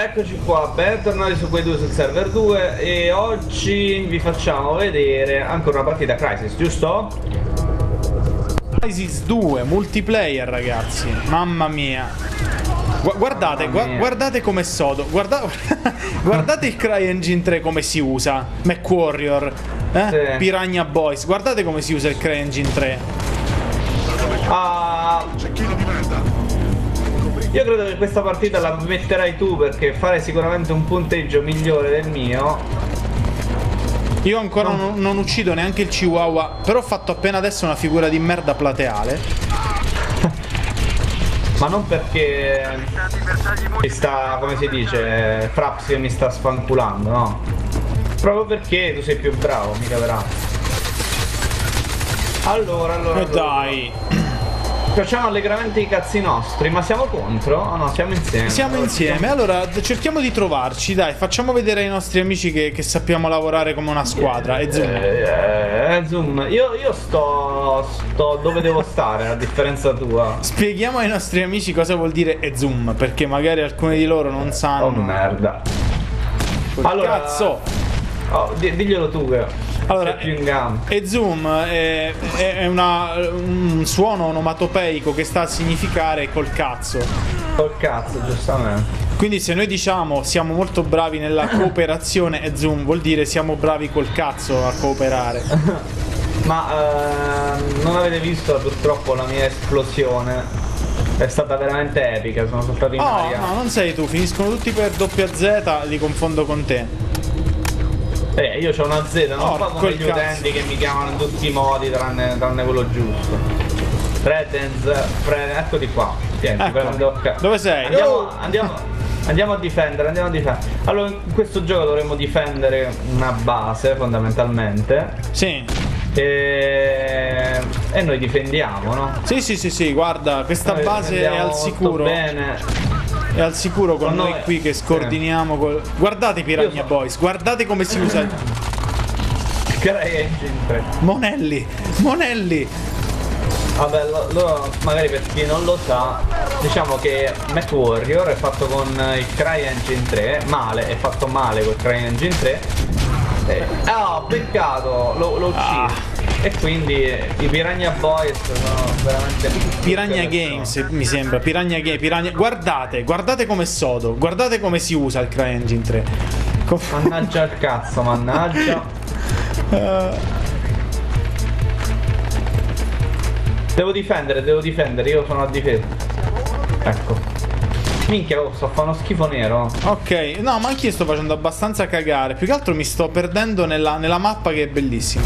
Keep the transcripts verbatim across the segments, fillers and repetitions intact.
Eccoci qua, bentornati su quei due sul server due e oggi vi facciamo vedere ancora una partita Crysis, giusto? Crysis due, multiplayer ragazzi, mamma mia. Gu guardate, mamma mia. Gu guardate com'è sodo, guarda guardate il CryEngine tre come si usa, MechWarrior, eh? Sì. Piranha Boys, guardate come si usa il CryEngine tre. Ah, io credo che questa partita la metterai tu perché fare sicuramente un punteggio migliore del mio. Io ancora non, non uccido neanche il Chihuahua, però ho fatto appena adesso una figura di merda plateale. Ma non perché mi sta, come si dice, Fraps che mi sta sfanculando, no? Proprio perché tu sei più bravo, mica verrà. Allora, allora, E allora. dai. Facciamo allegramente i cazzi nostri, ma siamo contro? Oh no, siamo insieme. Siamo insieme, allora cerchiamo di trovarci, dai, facciamo vedere ai nostri amici che, che sappiamo lavorare come una squadra. E zoom. Eh, eh, zoom. Io, io sto, sto dove devo stare, a differenza tua. Spieghiamo ai nostri amici cosa vuol dire e zoom, perché magari alcuni di loro non sanno. Oh merda. Quel Allora, cazzo. Oh, di, diglielo tu che Allora, sei più in gamba. e zoom è, è una, un suono onomatopeico che sta a significare col cazzo. Col cazzo, giustamente. Quindi se noi diciamo siamo molto bravi nella cooperazione e zoom vuol dire siamo bravi col cazzo a cooperare. Ma ehm, non avete visto purtroppo la mia esplosione? È stata veramente epica, sono saltato in Oh, aria. no, non sei tu, finiscono tutti per doppia Z, li confondo con te. Eh, io c'ho una Z, non Oh, fa come quel gli cazzo. utenti che mi chiamano in tutti i modi tranne, tranne quello giusto. Pretens, pre, eccoti qua. Tieni, Ecco. prendo, ok. Dove sei? Andiamo, Oh! andiamo, andiamo a difendere, andiamo a difendere. Allora, in questo gioco dovremmo difendere una base, fondamentalmente. Sì. E, e noi difendiamo, no? Sì, sì, sì, sì, guarda, questa Noi base è andiamo al molto sicuro. bene. È al sicuro con Con noi noi- qui che scordiniamo col... Guardate Piranha Io so- Boys, guardate come si usa il... CryEngine tre. Monelli, Monelli. Vabbè, lo, lo- magari per chi non lo sa, diciamo che MechWarrior è fatto con il CryEngine tre, male, è fatto male col CryEngine tre. Eh, ah, peccato, l'ho l'ho ucciso. Ah. E quindi i Piranha Boys sono veramente... Piranha tutte Games persone. mi sembra, Piranha Games, Piranha... Guardate, guardate come sodo, guardate come si usa il CryEngine tre. Com- Mannaggia il cazzo, mannaggia. Eh, Devo difendere, devo difendere, io sono a difesa. Ecco. Minchia, oh, sto a fare uno schifo nero. ok, no, ma anch'io sto facendo abbastanza cagare. Più che altro mi sto perdendo nella, nella mappa che è bellissima.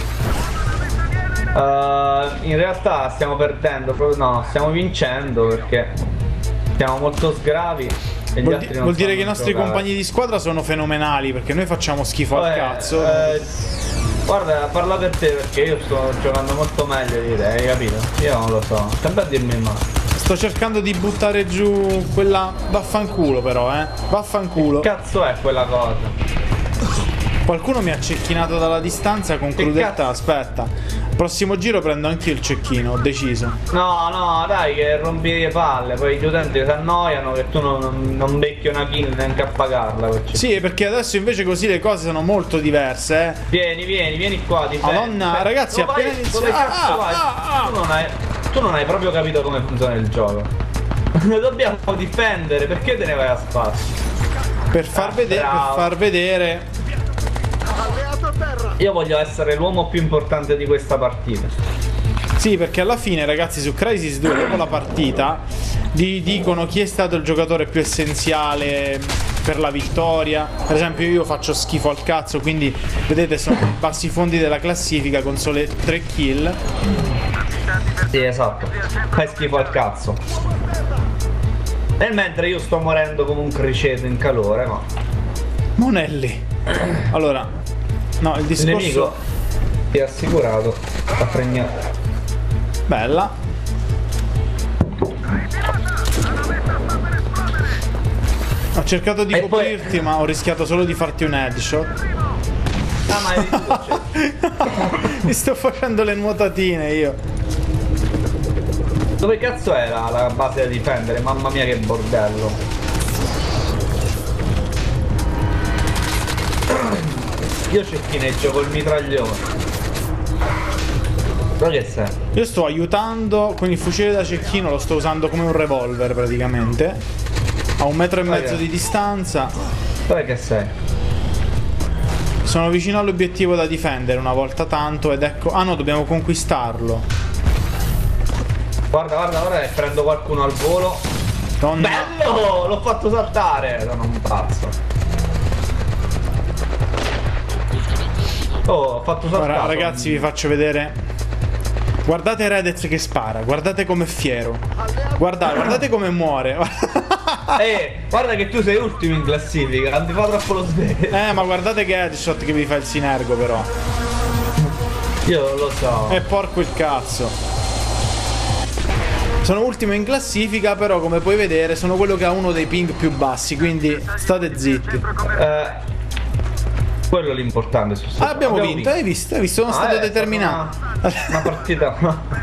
Uh, in realtà stiamo perdendo, proprio no, stiamo vincendo perché siamo molto sgravi e gli Vuol, altri di- non vuol dire sanno che i nostri giocare. compagni di squadra sono fenomenali perché noi facciamo schifo Vabbè, al cazzo. eh, guarda, parla per te perché io sto giocando molto meglio di te, hai capito? Io non lo so, sempre a dirmi male. Sto cercando di buttare giù quella... Vaffanculo però, eh. Vaffanculo. Cazzo è quella cosa? Qualcuno mi ha cecchinato dalla distanza con crudeltà. cazzo? Aspetta. Prossimo giro prendo anche io il cecchino, ho deciso. No, no, dai che rompi le palle, poi gli utenti si annoiano che tu non, non becchi una kill neanche a pagarla. Perché... Sì, perché adesso invece così le cose sono molto diverse, eh. Vieni, vieni, vieni qua, difendi. Madonna, Difendi. ragazzi, Dove appena vai? inizia- Dove cazzo Ah, vai? ah, ah. Tu, non hai, tu non hai proprio capito come funziona il gioco. Noi dobbiamo difendere, perché te ne vai a spazio? Per far, Ah, vedere, per bravo. far vedere. Io voglio essere l'uomo più importante di questa partita. Sì, perché alla fine, ragazzi, su Crysis due, dopo la partita, di- dicono chi è stato il giocatore più essenziale per la vittoria. Per esempio io faccio schifo al cazzo, quindi vedete sono i bassi fondi della classifica con sole tre kill. Sì, esatto. Fai schifo al cazzo. Nel mentre io sto morendo come un criceto in calore, ma... Monelli. Allora, no, il Il discorso... nemico ti ha assicurato la fregnata. Bella. Ho cercato di E poi- coprirti, ma ho rischiato solo di farti un headshot. Ah, ma eri tu, cioè. Mi sto facendo le nuotatine io. Dove cazzo era la base da difendere? Mamma mia che bordello. Io cecchineggio col mitraglione. Ma che sei? Io sto aiutando con il fucile da cecchino, lo sto usando come un revolver praticamente. A un metro e mezzo di distanza. Dove che sei? Sono vicino all'obiettivo da difendere una volta tanto ed ecco... Ah no, dobbiamo conquistarlo. Guarda, guarda, guarda che prendo qualcuno al volo. Donna. Bello! L'ho fatto saltare! Sono un pazzo. Oh, ho fatto saltare. Ora, ragazzi, vi faccio vedere. Guardate Redez che spara, guardate com'è fiero. Guardate, guardate come muore. Eh, guarda che tu sei ultimo in classifica, non ti fa troppo lo sveglio. Eh, ma guardate che headshot che vi fa il sinergo però. Io non lo so. E porco il cazzo. Sono ultimo in classifica, però come puoi vedere sono quello che ha uno dei ping più bassi, quindi state zitti. Eh, quello è l'importante. Su Ah, abbiamo, abbiamo vinto. vinto, hai visto? Hai visto? Sono ah, stato è determinato. Una, una partita.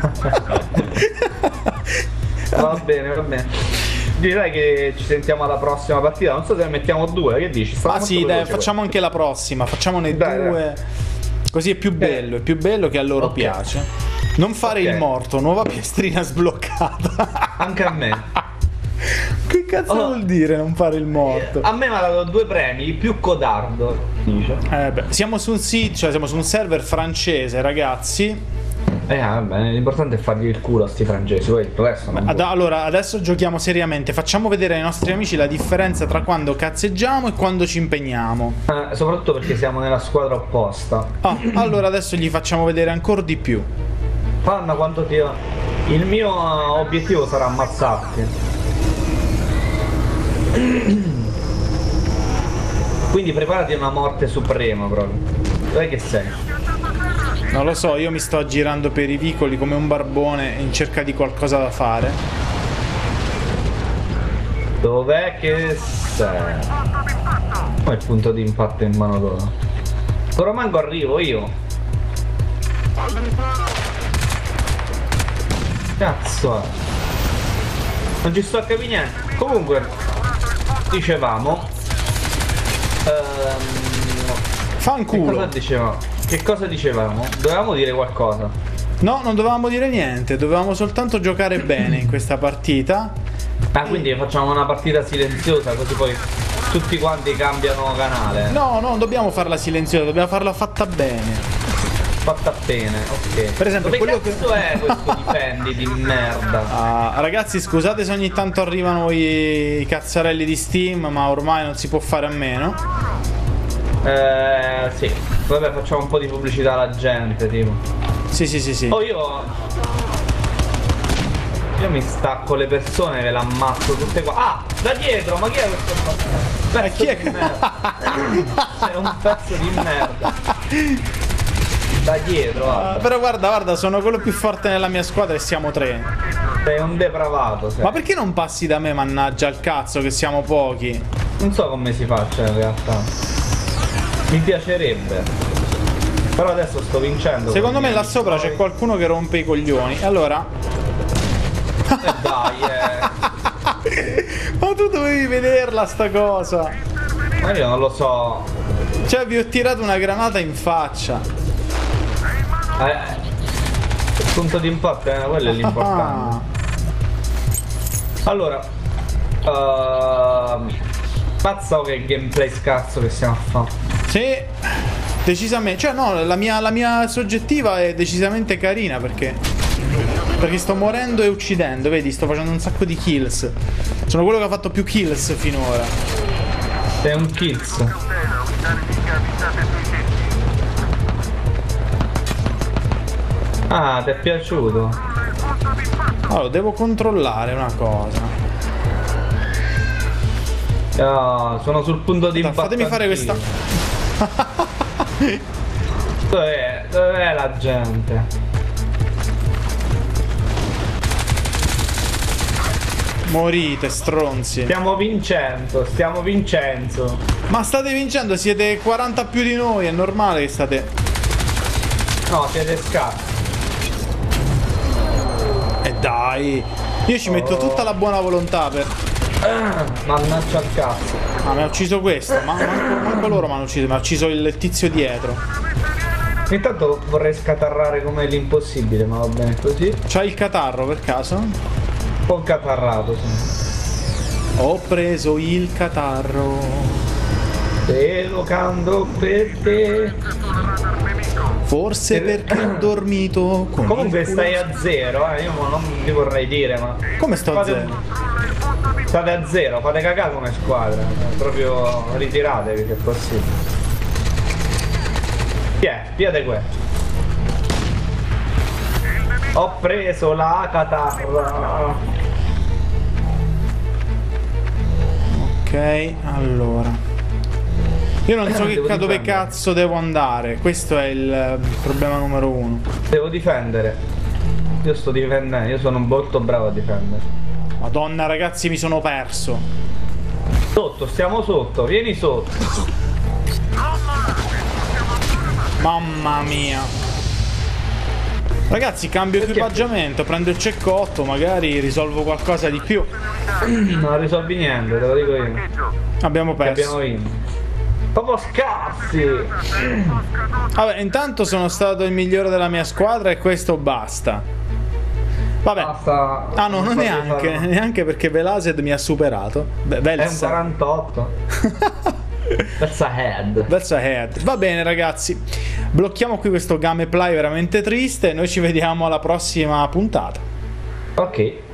Va bene, va bene. Direi che ci sentiamo alla prossima partita. Non so se ne mettiamo due, che dici? Ah sì, dai, facciamo anche la prossima. Facciamone dai, due. Dai. Così è più bello, è più bello che a loro okay. piace. Non fare okay. il morto, nuova piastrina sbloccata. Anche a me. Che cazzo oh. vuol dire non fare il morto? A me mi ha dato due premi, più codardo, dice. Eh beh, siamo su un sito, cioè siamo su un server francese, ragazzi. Eh vabbè, l'importante è fargli il culo a sti francesi, poi il resto non Ad, allora, adesso giochiamo seriamente, facciamo vedere ai nostri amici la differenza tra quando cazzeggiamo e quando ci impegniamo. Eh, soprattutto perché siamo nella squadra opposta. Ah, allora adesso gli facciamo vedere ancora di più. Fanno quanto ti... Il mio obiettivo sarà ammazzarti. Quindi preparati a una morte suprema proprio. Dove che sei? Non lo so, io mi sto aggirando per i vicoli come un barbone in cerca di qualcosa da fare. Dov'è che sei? Come il punto di impatto in mano tua? Ora manco arrivo io. Cazzo. Non ci sto a capire niente. Comunque, dicevamo. Ehm, Fanculo. Che cosa dicevamo? Che cosa dicevamo? Dovevamo dire qualcosa. No, non dovevamo dire niente, dovevamo soltanto giocare bene in questa partita. Ah, quindi facciamo una partita silenziosa così poi tutti quanti cambiano canale. No, no, non dobbiamo farla silenziosa, dobbiamo farla fatta bene. Fatta bene, ok. Per esempio, dove quello cazzo che... è questo difendi di merda? Ah, ragazzi, scusate se ogni tanto arrivano i... i cazzarelli di Steam, ma ormai non si può fare a meno. Eh, sì. Vabbè, facciamo un po' di pubblicità alla gente, tipo. Sì, sì, sì, sì. Oh, io... Io mi stacco le persone e ve l'ammazzo tutte qua. Ah, da dietro, ma chi è questo? Pezzo eh, chi è? Di merda. Sei un pezzo di merda. Da dietro, guarda. Uh, però guarda, guarda, sono quello più forte nella mia squadra e siamo tre. Sei un depravato, sei. Ma perché non passi da me, mannaggia al cazzo, che siamo pochi? Non so come si faccia in realtà. Mi piacerebbe. Però adesso sto vincendo. Secondo me là sopra c'è qualcuno che rompe i coglioni. E allora? E dai, eh. Ma tu dovevi vederla sta cosa. Ma io non lo so. Cioè vi ho tirato una granata in faccia. Eh, il punto di impatto, eh, quello è l'importante. Allora uh, Mazza che gameplay scarso che stiamo a fare. Sì, decisamente. Cioè no, la mia, la mia soggettiva è decisamente carina perché Perché sto morendo e uccidendo. Vedi, sto facendo un sacco di kills. Sono quello che ha fatto più kills finora. Sei un kills. Ah, ti è piaciuto? Allora, devo controllare una cosa. Oh, sono sul punto di impatto. Fatemi fare questa. Dov'è? Dov'è la gente? Morite, stronzi. Stiamo vincendo, stiamo vincendo. Ma state vincendo, siete quaranta più di noi, è normale che state. No, siete scarsi. E dai, io ci metto tutta la buona volontà per... Ah, mannaggia al cazzo. Ah, mi ha ucciso questo, ma manco, manco loro mi hanno ucciso, mi ha ucciso il tizio dietro. Intanto vorrei scatarrare come l'impossibile, ma va bene così. C'hai il catarro per caso? Un po' catarrato, sì. Ho preso il catarro. E lo canto per te. Forse perché ho dormito con Comunque il culo- stai a zero, eh. Io non vi vorrei dire, ma. Come sto a Fate- zero? State a zero, fate cagare come squadra. Proprio ritiratevi se possibile. Chi è? Piede qua. Ho preso la catarra. Ok, allora. Io non so che Devo ca- dove difendere. cazzo devo andare. Questo è il eh, problema numero uno. Devo difendere. Io sto difendendo, io sono molto bravo a difendere. Madonna ragazzi, mi sono perso. Sotto, stiamo sotto, vieni sotto. Mamma mia. Ragazzi, cambio Perché? equipaggiamento, prendo il ceccotto, magari risolvo qualcosa di più. Non risolvi niente, te lo dico io. Abbiamo Che perso. abbiamo vinto. Proprio scarsi. Vabbè, intanto sono stato il migliore della mia squadra e questo basta. Vabbè. Basta. Ah no, non so neanche, farlo. neanche perché Velased mi ha superato. Beh, È un Velsa. quarantotto. That's a head. That's a head. Va bene ragazzi, blocchiamo qui questo gameplay veramente triste. Noi ci vediamo alla prossima puntata. Ok.